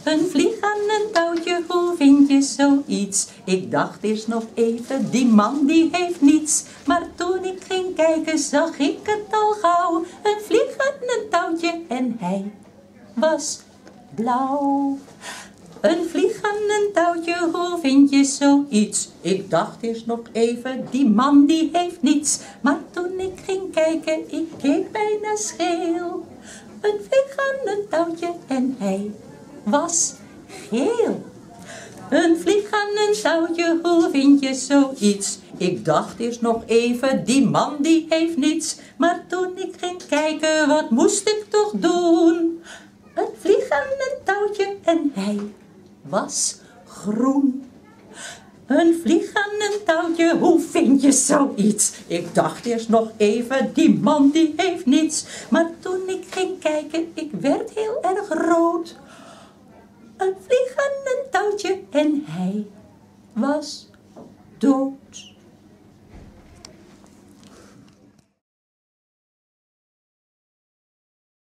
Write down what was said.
Een vlieg aan een touwtje, hoe vind je zoiets? Ik dacht eerst nog even, die man die heeft niets. Maar toen ik ging kijken, zag ik het al gauw. Een vlieg aan een touwtje en hij was blauw. Een vlieg aan een touwtje, hoe vind je zoiets? Ik dacht eerst nog even, die man die heeft niets. Maar toen ik ging kijken, ik keek bijna scheel. Een vlieg aan een touwtje en hij was geel. Een vlieg aan een touwtje, hoe vind je zoiets? Ik dacht eerst nog even, die man die heeft niets. Maar toen ik ging kijken, wat moest ik toch doen? Een vlieg aan een touwtje en hij was groen. Een vlieg aan een touwtje, hoe vind je zoiets? Ik dacht eerst nog even, die man die heeft niets. Maar toen ik ging kijken, ik werd heel erg rood. Een vlieg aan een touwtje en hij was dood.